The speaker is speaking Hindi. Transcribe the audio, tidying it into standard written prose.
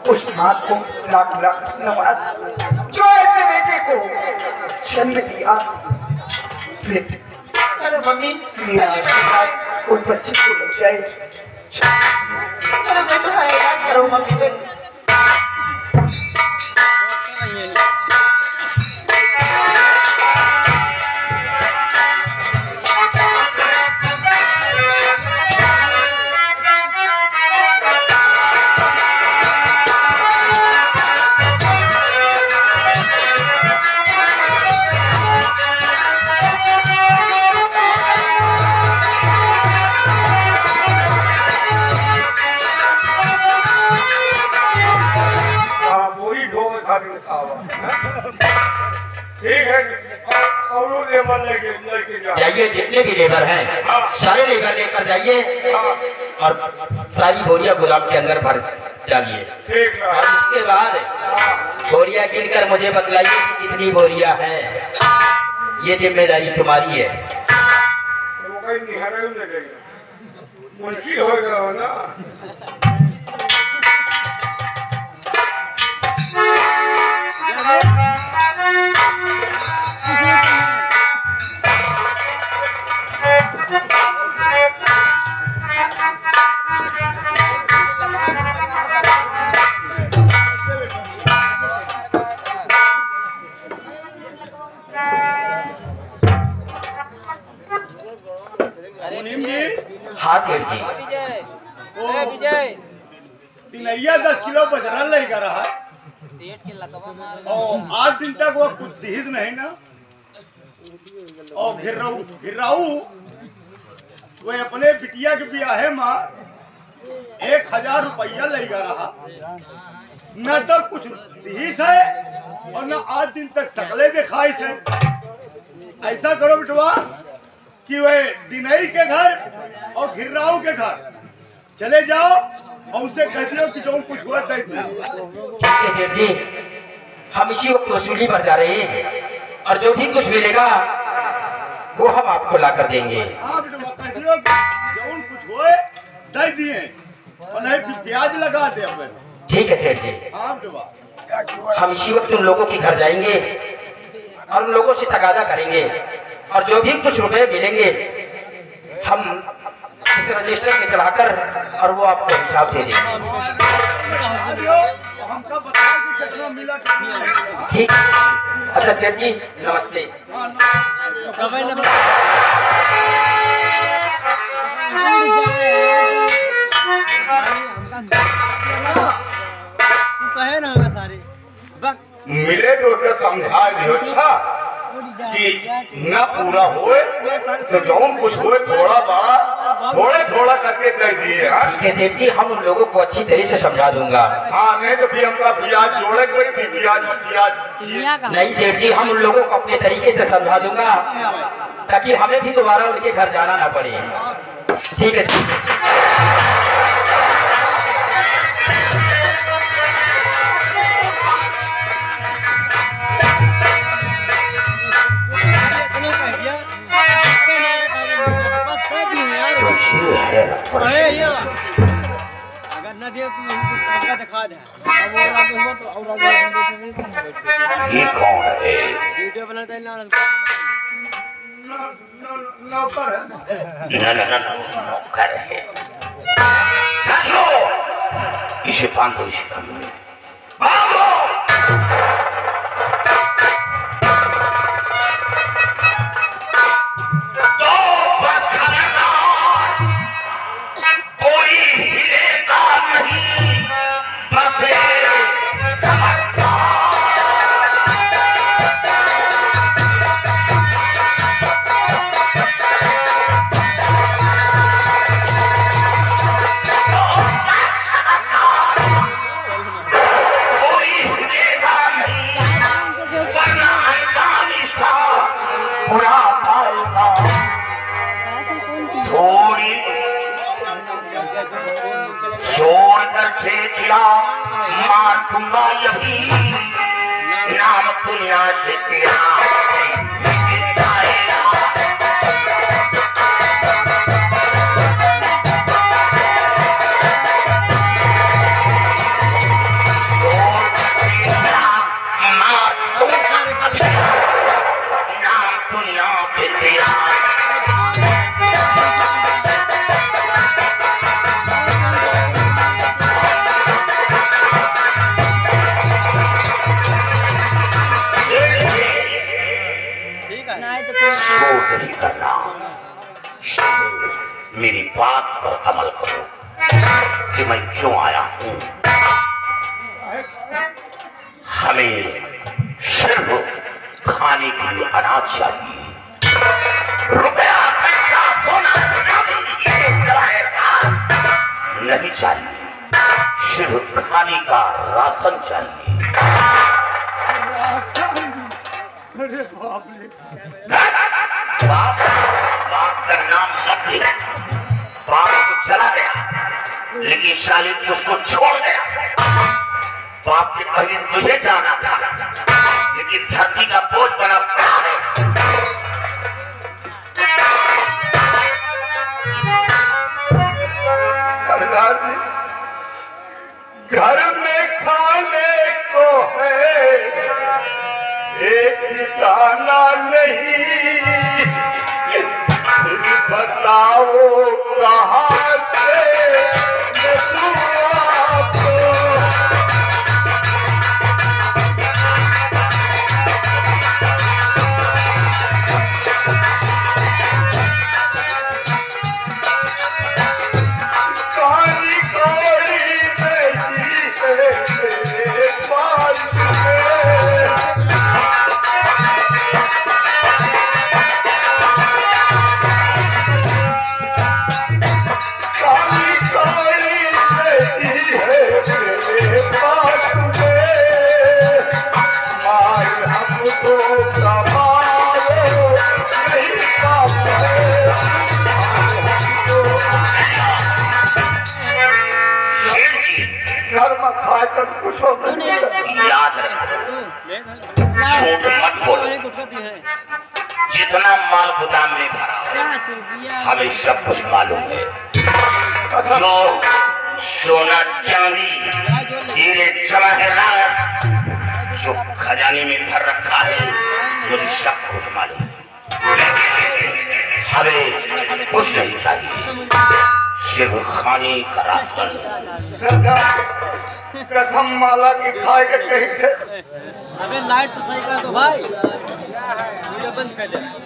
उस माँ को लाख लाख नवाज जो ऐसे बेटे को जन्म दिया। चलो मम्मी उन बच्चे को लग जाए। चलो बेटा इलाज करो मम्मी। ठीक है और लेबर लेके जाइए, जितने भी लेबर हैं सारे लेबर लेकर जाइए और सारी बोरिया गुलाब के अंदर भर डालिए। और उसके बाद बोरिया गिनकर मुझे बतलाइए कि कितनी बोरिया है। ये जिम्मेदारी तुम्हारी है। मुंशी हो गया ना। हाँ सेठ जी। विजय 10 किलो बजरा लेकर रहा और 8 दिन तक वो कुछ दीद नहीं ना। और घिराऊ वो अपने बिटिया के ब्याहे माँ 1000 रुपया लेकर रहा। न तो कुछ दीद है और न 8 दिन तक सकले दिखाई से। ऐसा करो बिटवा कि वे दिनई के घर और घिर्राऊ के घर चले जाओ और उनसे कहते हो कि जो कुछ हुआ ठीक है सेठ जी, हम इसी वक्त वसूली पर जा रहे हैं और जो भी कुछ मिलेगा वो हम आपको ला कर देंगे। हाँ बेटा कहते हो कि जो कुछ हुए दे दिए और नहीं फिर ब्याज लगा दे। अब ठीक है सेठ जी। हाँ बेटा हम इसी वक्त उन लोगों के घर जाएंगे और उन लोगों से तगादा करेंगे और जो भी कुछ रुपए मिलेंगे हम इस रजिस्टर में चढ़ाकर और वो आपको हिसाब दे देंगे। ठीक। अच्छा सेठ जी नमस्ते। कहे ना होगा सारे मिले तो समझा दियो था कि न पूरा होए तो जौन कुछ होए थोड़ा बड़ा थोड़ा करके कह दिए। ठीक है सेठ जी, हम उन लोगों को अच्छी तरह से समझा दूंगा। हाँ नहीं तो फिर हमका ब्याज जोड़े कोई ब्याज नहीं सेठ जी, हम उन लोगों को अपने तरीके से समझा दूंगा ताकि हमें भी दोबारा उनके घर जाना ना पड़े। ठीक है। अगर न दिया तो दिखा दे। ये कौन है? वीडियो बनाता है नौकर है। इसे बांधो, इसे बांधो। मार दूंगा यही नाम दुनिया से तेरा। अमल करो कि मैं क्यों आया हूं। हमें सिर्फ खाने के लिए अनाज चाहिए, रुपया पैसा सोना नहीं चाहिए, सिर्फ खाने का राशन चाहिए। अरे बाप रे, बाप का नाम मत ले। बाप तो चला गया लेकिन शालिद उसको छोड़ गया। बाप के पहले तुझे जाना था लेकिन धरती का बोझ बना पड़ा है। सरदार जी, घर में खाने को है एक दाना नहीं, बताओ कहाँ से मैं दूं आपको। काली काली बेटी है मेरे पास में, काली काली बेटी है मेरे पास में, मार हमको कमाओ नहीं पाते, घर में खाकर कुछ हो याद रख, झूठ मत बोलो। जितना माल गोदाम में भरा हमें सब कुछ मालूम है। जो सोना चांदी हीरे जवाहरात जो खजाने में भर रखा है मुझे सब कुछ मालूम है। हमें कुछ नहीं चाहिए, सिर्फ खाने का राशन। सरदार कसम माला की खाए के कहीं थे। अबे लाइट तो सही कर दो भाई, वीडियो बंद कर दे।